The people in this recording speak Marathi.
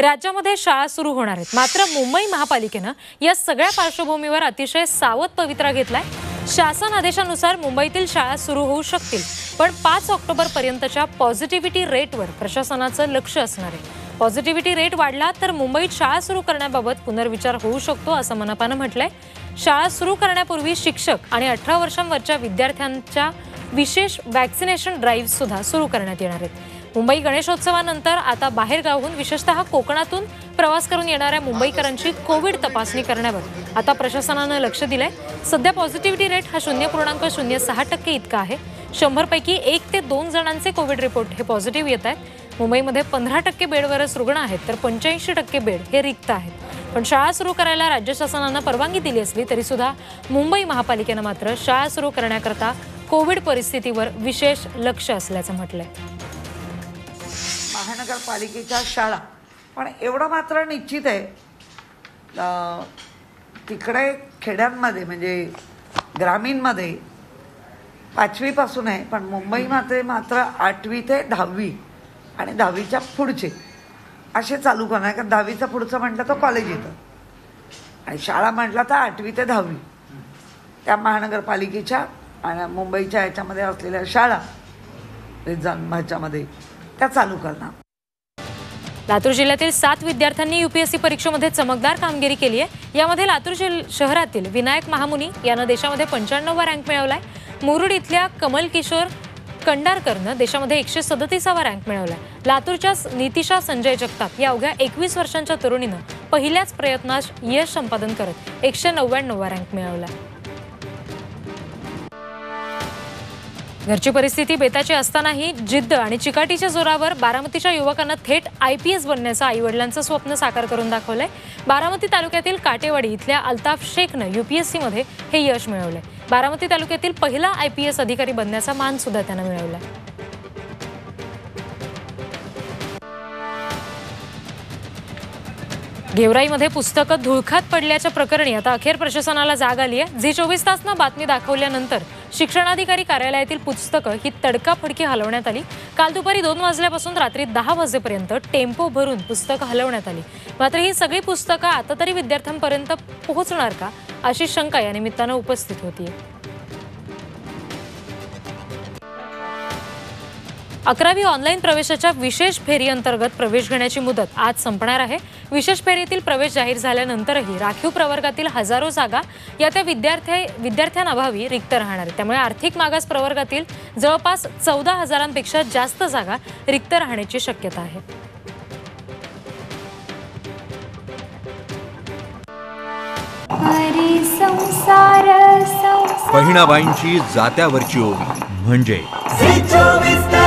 राज्यामध्ये शाळा सुरू होणार आहेत। मात्र मुंबई महापालिकेने या सगळ्या पार्श्वभूमीवर अतिशय सावध पवित्रा घेतलाय। शासन आदेशानुसार मुंबईतील शाळा सुरू होऊ शकतील, पण 5 ऑक्टोबर पर्यंतच्या पॉझिटिव्हिटी रेटवर प्रशासनाचं लक्ष असणार आहे। पॉझिटिव्हिटी रेट वाढला तर मुंबईत शाळा सुरू करण्याबाबत पुनर्विचार होऊ शकतो असं मनपानं म्हटलंय। शाळा सुरू करण्यापूर्वी शिक्षक आणि 18 वर्षांवरच्या विद्यार्थ्यांच्या विशेष वॅक्सिनेशन ड्राईव्ह सुद्धा सुरू करण्यात येणार आहेत। मुंबई गणेशोत्सवानंतर आता बाहेरगावहून विशेषतः कोकणातून प्रवास करून येणाऱ्या मुंबईकरांची कोविड तपासणी करण्यावर आता प्रशासनानं लक्ष दिलंय। सध्या पॉझिटिव्हिटी रेट हा 0.06% इतका आहे। 100 पैकी 1 ते 2 जणांचे कोविड रिपोर्ट हे पॉझिटिव्ह येत आहेत। मुंबईमध्ये 15% बेडवरच रुग्ण आहेत, तर 85% बेड हे रिक्त आहेत। पण शाळा सुरू करायला राज्य शासनानं परवानगी दिली असली तरी सुद्धा मुंबई महापालिकेनं मात्र शाळा सुरू करण्याकरता कोविड परिस्थितीवर विशेष लक्ष असल्याचं म्हटलंय। महानगरपालिकेच्या शाळा पण एवढं मात्र निश्चित आहे, तिकडे खेड्यांमध्ये म्हणजे ग्रामीणमध्ये 5वी पासून आहे, पण मुंबईमध्ये मात्र 8वी ते 10वी आणि 10वीच्या पुढचे असे चालू करणार। कारण 10वीचा पुढचं म्हटलं तर कॉलेज येतं आणि शाळा म्हटलं तर 8वी ते 10वी त्या महानगरपालिकेच्या आणि मुंबईच्या याच्यामध्ये असलेल्या शाळा ह्याच्यामध्ये त्या चालू करणार। लातूर जिल्ह्यातील 7 विद्यार्थ्यांनी यूपीएससी परीक्षेमध्ये चमकदार कामगिरी केली आहे। यामध्ये लातूर शहरातील विनायक महामुनी यानं देशामध्ये 95वा रँक मिळवलाय। मुरुड इथल्या कमल किशोर कंडारकरनं देशामध्ये 137वा रँक मिळवलाय। लातूरच्या नितिशा संजय जगताप या अवघ्या 21 वर्षांच्या तरुणीनं पहिल्याच प्रयत्नात यश संपादन करत 199वा रँक मिळवला। घरची परिस्थिती बेताची असतानाही जिद्द आणि चिकाटीच्या जोरावर बारामतीच्या युवकांना थेट IPS बनण्याचं आईवडिलांचं स्वप्न साकार करून दाखवलंय। बारामती तालुक्यातील काटेवाडी इथल्या अल्ताफ शेखनं UPSC मध्ये हे यश मिळवलंय। बारामती तालुक्यातील पहिला IPS अधिकारी बनण्याचा मान सुद्धा त्यानं मिळवला। गेवराईमध्ये पुस्तकं धुळखात पडल्याच्या प्रकरणी आता अखेर प्रशासनाला जाग आली आहे। झी 24 तासनं बातमी दाखवल्यानंतर शिक्षणाधिकारी कार्यालयातील पुस्तकं ही तडकाफडकी हलवण्यात आली। काल दुपारी 2 वाजल्यापासून रात्री 10 वाजेपर्यंत टेम्पो भरून पुस्तकं हलवण्यात आली। मात्र ही सगळी पुस्तकं आता तरी विद्यार्थ्यांपर्यंत पोहोचणार का अशी शंका या निमित्तानं उपस्थित होती। 11वी ऑनलाईन प्रवेशाच्या विशेष फेरी अंतर्गत प्रवेश घेण्याची मुदत आज संपणार आहे। विशेष फेरीतील प्रवेश जाहीर झाल्यानंतरही राखीव प्रवर्गातील हजारो जागा या त्या विद्यार्थ्यांअभावी रिक्त राहणार आहेत। त्यामुळे आर्थिक मागास प्रवर्गातील जवळपास 14,000पेक्षा जास्त जागा रिक्त राहण्याची शक्यता आहे। बहिणाबाईंची जात्यावरची ओवी म्हणजे